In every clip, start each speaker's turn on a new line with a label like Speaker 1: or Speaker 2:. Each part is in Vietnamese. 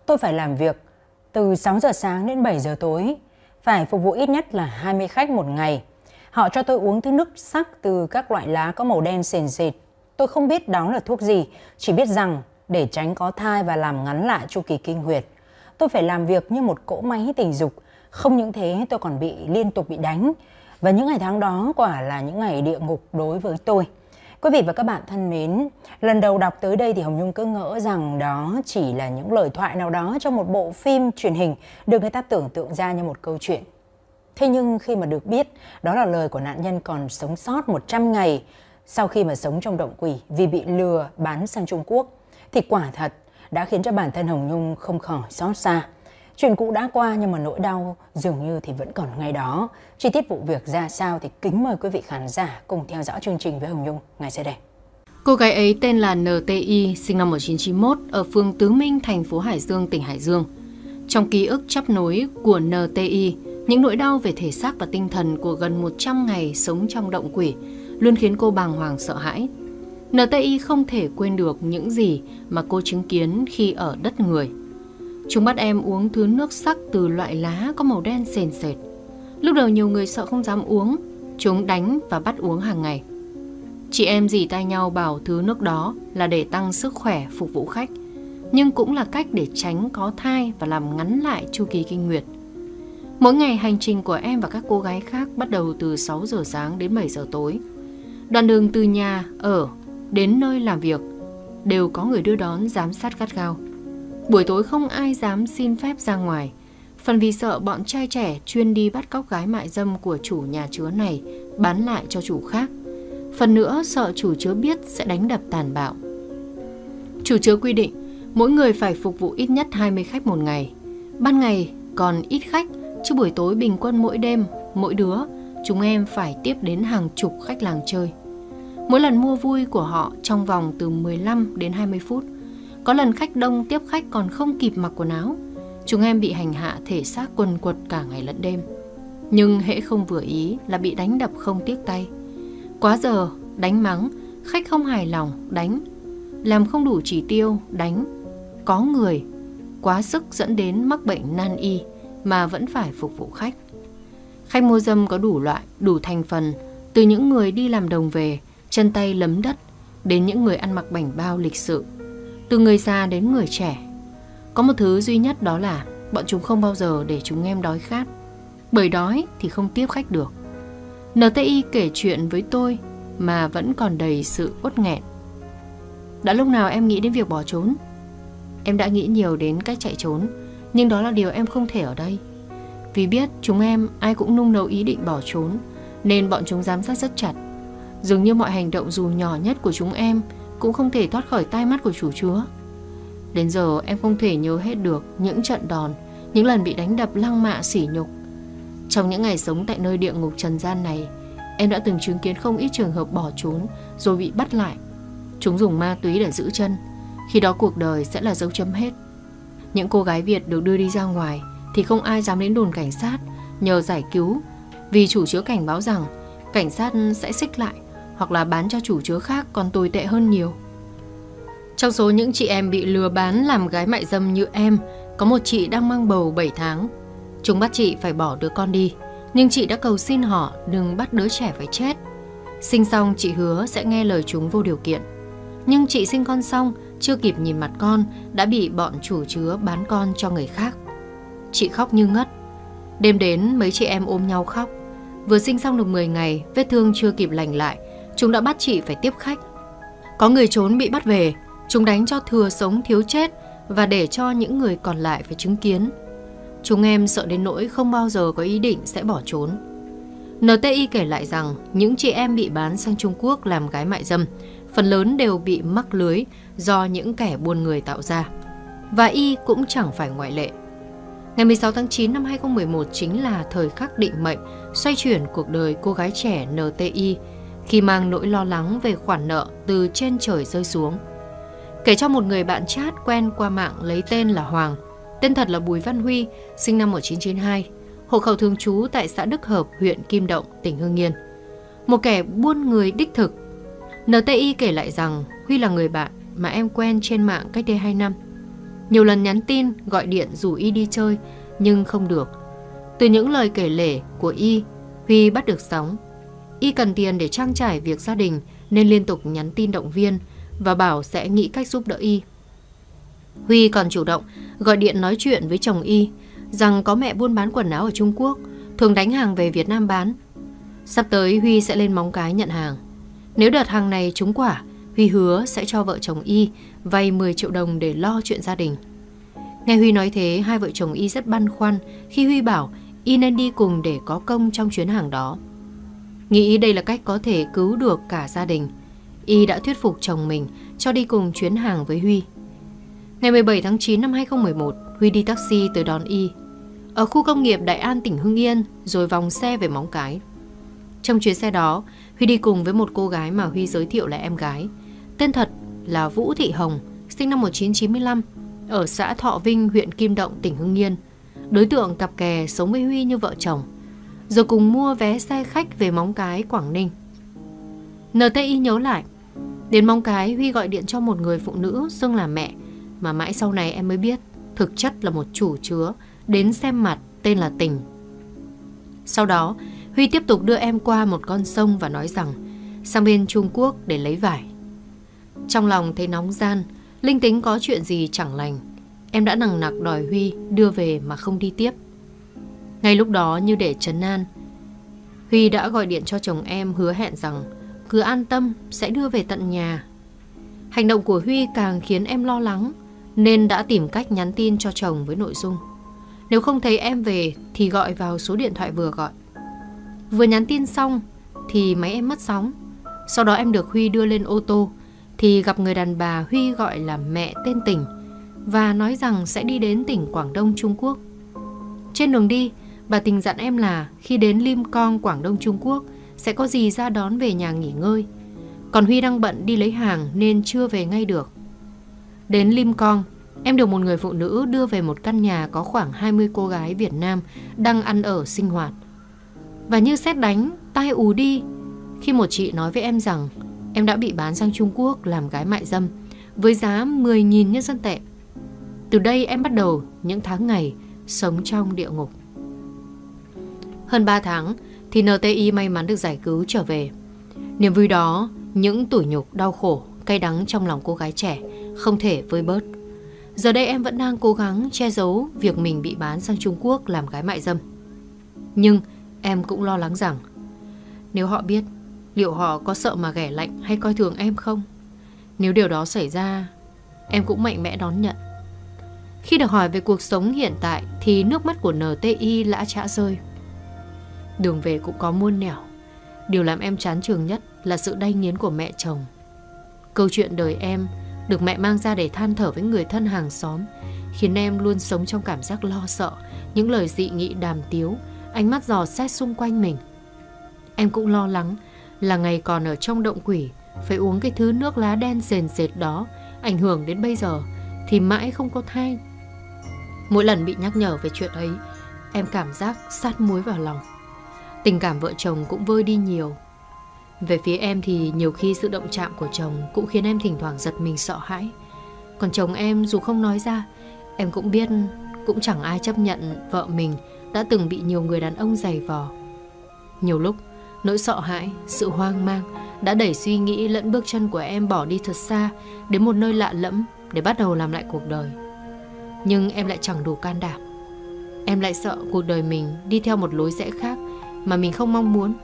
Speaker 1: Tôi phải làm việc từ 6 giờ sáng đến 7 giờ tối, phải phục vụ ít nhất là 20 khách một ngày. Họ cho tôi uống thứ nước sắc từ các loại lá có màu đen sền sệt. Tôi không biết đó là thuốc gì, chỉ biết rằng để tránh có thai và làm ngắn lại chu kỳ kinh nguyệt. Tôi phải làm việc như một cỗ máy tình dục. Không những thế, tôi còn liên tục bị đánh. Và những ngày tháng đó quả là những ngày địa ngục đối với tôi. Quý vị và các bạn thân mến, lần đầu đọc tới đây thì Hồng Nhung cứ ngỡ rằng đó chỉ là những lời thoại nào đó trong một bộ phim truyền hình được người ta tưởng tượng ra như một câu chuyện. Thế nhưng khi mà được biết đó là lời của nạn nhân còn sống sót 100 ngày sau khi mà sống trong động quỷ vì bị lừa bán sang Trung Quốc, thì quả thật đã khiến cho bản thân Hồng Nhung không khỏi xót xa. Chuyện cũ đã qua nhưng mà nỗi đau dường như thì vẫn còn ngay đó. Chi tiết vụ việc ra sao thì kính mời quý vị khán giả cùng theo dõi chương trình với Hồng Nhung ngay sau đây.
Speaker 2: Cô gái ấy tên là NTI, sinh năm 1991 ở phường Tứ Minh, thành phố Hải Dương, tỉnh Hải Dương. Trong ký ức chắp nối của NTI, những nỗi đau về thể xác và tinh thần của gần 100 ngày sống trong động quỷ luôn khiến cô bàng hoàng sợ hãi. NTI không thể quên được những gì mà cô chứng kiến khi ở đất người. Chúng bắt em uống thứ nước sắc từ loại lá có màu đen sền sệt. Lúc đầu nhiều người sợ không dám uống, chúng đánh và bắt uống hàng ngày. Chị em dì tay nhau bảo thứ nước đó là để tăng sức khỏe phục vụ khách, nhưng cũng là cách để tránh có thai và làm ngắn lại chu kỳ kinh nguyệt. Mỗi ngày hành trình của em và các cô gái khác bắt đầu từ 6 giờ sáng đến 7 giờ tối. Đoạn đường từ nhà ở đến nơi làm việc đều có người đưa đón giám sát gắt gao. Buổi tối không ai dám xin phép ra ngoài, phần vì sợ bọn trai trẻ chuyên đi bắt cóc gái mại dâm của chủ nhà chứa này bán lại cho chủ khác. Phần nữa sợ chủ chứa biết sẽ đánh đập tàn bạo. Chủ chứa quy định mỗi người phải phục vụ ít nhất 20 khách một ngày. Ban ngày còn ít khách, chứ buổi tối bình quân mỗi đêm, mỗi đứa chúng em phải tiếp đến hàng chục khách làng chơi. Mỗi lần mua vui của họ trong vòng từ 15 đến 20 phút. Có lần khách đông tiếp khách còn không kịp mặc quần áo. Chúng em bị hành hạ thể xác quần quật cả ngày lẫn đêm. Nhưng hễ không vừa ý là bị đánh đập không tiếc tay. Quá giờ, đánh mắng, khách không hài lòng, đánh. Làm không đủ chỉ tiêu, đánh. Có người, quá sức dẫn đến mắc bệnh nan y mà vẫn phải phục vụ khách. Khách mua dâm có đủ loại, đủ thành phần, từ những người đi làm đồng về, chân tay lấm đất, đến những người ăn mặc bảnh bao lịch sự, từ người già đến người trẻ. Có một thứ duy nhất đó là bọn chúng không bao giờ để chúng em đói khát, bởi đói thì không tiếp khách được. NTI kể chuyện với tôi mà vẫn còn đầy sự uất nghẹn. Đã lúc nào em nghĩ đến việc bỏ trốn? Em đã nghĩ nhiều đến cách chạy trốn, nhưng đó là điều em không thể ở đây. Vì biết chúng em ai cũng nung nấu ý định bỏ trốn, nên bọn chúng giám sát rất chặt. Dường như mọi hành động dù nhỏ nhất của chúng em cũng không thể thoát khỏi tai mắt của chủ chứa. Đến giờ em không thể nhớ hết được những trận đòn, những lần bị đánh đập lăng mạ sỉ nhục. Trong những ngày sống tại nơi địa ngục trần gian này, em đã từng chứng kiến không ít trường hợp bỏ trốn rồi bị bắt lại. Chúng dùng ma túy để giữ chân, khi đó cuộc đời sẽ là dấu chấm hết. Những cô gái Việt được đưa đi ra ngoài thì không ai dám đến đồn cảnh sát nhờ giải cứu, vì chủ chứa cảnh báo rằng cảnh sát sẽ xích lại hoặc là bán cho chủ chứa khác còn tồi tệ hơn nhiều. Trong số những chị em bị lừa bán làm gái mại dâm như em, có một chị đang mang bầu 7 tháng. Chúng bắt chị phải bỏ đứa con đi, nhưng chị đã cầu xin họ đừng bắt đứa trẻ phải chết. Sinh xong chị hứa sẽ nghe lời chúng vô điều kiện. Nhưng chị sinh con xong, chưa kịp nhìn mặt con đã bị bọn chủ chứa bán con cho người khác. Chị khóc như ngất. Đêm đến mấy chị em ôm nhau khóc. Vừa sinh xong được 10 ngày, vết thương chưa kịp lành lại, chúng đã bắt chị phải tiếp khách. Có người trốn bị bắt về, chúng đánh cho thừa sống thiếu chết và để cho những người còn lại phải chứng kiến. Chúng em sợ đến nỗi không bao giờ có ý định sẽ bỏ trốn. NTI kể lại rằng những chị em bị bán sang Trung Quốc làm gái mại dâm, phần lớn đều bị mắc lưới do những kẻ buôn người tạo ra. Và Y cũng chẳng phải ngoại lệ. Ngày 16 tháng 9 năm 2011 chính là thời khắc định mệnh xoay chuyển cuộc đời cô gái trẻ NTI khi mang nỗi lo lắng về khoản nợ từ trên trời rơi xuống. Kể cho một người bạn chat quen qua mạng lấy tên là Hoàng, tên thật là Bùi Văn Huy, sinh năm 1992, hộ khẩu thường trú tại xã Đức Hợp, huyện Kim Động, tỉnh Hưng Yên. Một kẻ buôn người đích thực. NTI kể lại rằng Huy là người bạn mà em quen trên mạng cách đây 2 năm. Nhiều lần nhắn tin, gọi điện rủ Y đi chơi nhưng không được. Từ những lời kể lể của Y, Huy bắt được sóng. Y cần tiền để trang trải việc gia đình nên liên tục nhắn tin động viên và bảo sẽ nghĩ cách giúp đỡ Y. Huy còn chủ động gọi điện nói chuyện với chồng Y rằng có mẹ buôn bán quần áo ở Trung Quốc, thường đánh hàng về Việt Nam bán. Sắp tới Huy sẽ lên Móng Cái nhận hàng. Nếu đợt hàng này trúng quả, Huy hứa sẽ cho vợ chồng Y vay 10 triệu đồng để lo chuyện gia đình. Nghe Huy nói thế, hai vợ chồng Y rất băn khoăn khi Huy bảo Y nên đi cùng để có công trong chuyến hàng đó. Nghĩ đây là cách có thể cứu được cả gia đình, Y đã thuyết phục chồng mình cho đi cùng chuyến hàng với Huy. Ngày 17 tháng 9 năm 2011, Huy đi taxi tới đón Y ở khu công nghiệp Đại An, tỉnh Hưng Yên, rồi vòng xe về Móng Cái. Trong chuyến xe đó, Huy đi cùng với một cô gái mà Huy giới thiệu là em gái. Tên thật là Vũ Thị Hồng, sinh năm 1995, ở xã Thọ Vinh, huyện Kim Động, tỉnh Hưng Yên. Đối tượng cặp kè sống với Huy như vợ chồng, rồi cùng mua vé xe khách về Móng Cái, Quảng Ninh. NTI nhớ lại, đến Móng Cái, Huy gọi điện cho một người phụ nữ xưng là mẹ, mà mãi sau này em mới biết thực chất là một chủ chứa đến xem mặt tên là Tình. Sau đó, Huy tiếp tục đưa em qua một con sông và nói rằng sang bên Trung Quốc để lấy vải. Trong lòng thấy nóng gian, linh tính có chuyện gì chẳng lành, em đã nằng nặc đòi Huy đưa về mà không đi tiếp. Ngay lúc đó, như để trấn an, Huy đã gọi điện cho chồng em hứa hẹn rằng cứ an tâm sẽ đưa về tận nhà. Hành động của Huy càng khiến em lo lắng nên đã tìm cách nhắn tin cho chồng với nội dung: nếu không thấy em về thì gọi vào số điện thoại vừa gọi. Vừa nhắn tin xong thì máy em mất sóng. Sau đó em được Huy đưa lên ô tô thì gặp người đàn bà Huy gọi là mẹ tên Tình và nói rằng sẽ đi đến tỉnh Quảng Đông, Trung Quốc. Trên đường đi, bà Tình dặn em là khi đến Lim Cong, Quảng Đông, Trung Quốc sẽ có dì ra đón về nhà nghỉ ngơi. Còn Huy đang bận đi lấy hàng nên chưa về ngay được. Đến Lim Cong, em được một người phụ nữ đưa về một căn nhà có khoảng 20 cô gái Việt Nam đang ăn ở sinh hoạt. Và như sét đánh, tai ù đi khi một chị nói với em rằng em đã bị bán sang Trung Quốc làm gái mại dâm với giá 10.000 nhân dân tệ. Từ đây em bắt đầu những tháng ngày sống trong địa ngục. Hơn 3 tháng thì NTI may mắn được giải cứu trở về. Niềm vui đó, những tủi nhục, đau khổ, cay đắng trong lòng cô gái trẻ không thể vơi bớt. Giờ đây em vẫn đang cố gắng che giấu việc mình bị bán sang Trung Quốc làm gái mại dâm. Nhưng em cũng lo lắng rằng nếu họ biết, liệu họ có sợ mà ghẻ lạnh hay coi thường em không? Nếu điều đó xảy ra, em cũng mạnh mẽ đón nhận. Khi được hỏi về cuộc sống hiện tại thì nước mắt của NTI lã chã rơi. Đường về cũng có muôn nẻo. Điều làm em chán chường nhất là sự đay nghiến của mẹ chồng. Câu chuyện đời em được mẹ mang ra để than thở với người thân hàng xóm khiến em luôn sống trong cảm giác lo sợ, những lời dị nghị đàm tiếu, ánh mắt dò xét xung quanh mình. Em cũng lo lắng là ngày còn ở trong động quỷ phải uống cái thứ nước lá đen sền sệt đó, ảnh hưởng đến bây giờ thì mãi không có thai. Mỗi lần bị nhắc nhở về chuyện ấy, em cảm giác sát muối vào lòng. Tình cảm vợ chồng cũng vơi đi nhiều. Về phía em thì nhiều khi sự động chạm của chồng cũng khiến em thỉnh thoảng giật mình sợ hãi. Còn chồng em dù không nói ra, em cũng biết cũng chẳng ai chấp nhận vợ mình đã từng bị nhiều người đàn ông giày vò. Nhiều lúc, nỗi sợ hãi, sự hoang mang đã đẩy suy nghĩ lẫn bước chân của em bỏ đi thật xa đến một nơi lạ lẫm để bắt đầu làm lại cuộc đời. Nhưng em lại chẳng đủ can đảm. Em lại sợ cuộc đời mình đi theo một lối rẽ khác mà mình không mong muốn.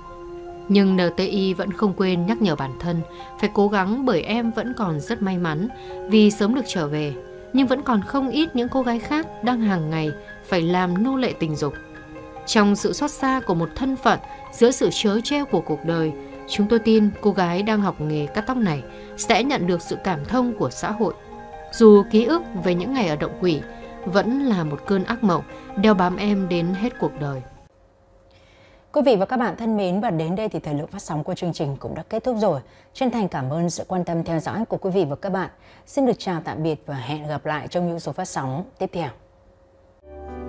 Speaker 2: Nhưng NTI vẫn không quên nhắc nhở bản thân phải cố gắng, bởi em vẫn còn rất may mắn vì sớm được trở về. Nhưng vẫn còn không ít những cô gái khác đang hàng ngày phải làm nô lệ tình dục. Trong sự xót xa của một thân phận giữa sự trớ trêu của cuộc đời, chúng tôi tin cô gái đang học nghề cắt tóc này sẽ nhận được sự cảm thông của xã hội. Dù ký ức về những ngày ở động quỷ vẫn là một cơn ác mộng đeo bám em đến hết cuộc đời.
Speaker 1: Quý vị và các bạn thân mến, và đến đây thì thời lượng phát sóng của chương trình cũng đã kết thúc rồi. Chân thành cảm ơn sự quan tâm theo dõi của quý vị và các bạn. Xin được chào tạm biệt và hẹn gặp lại trong những số phát sóng tiếp theo.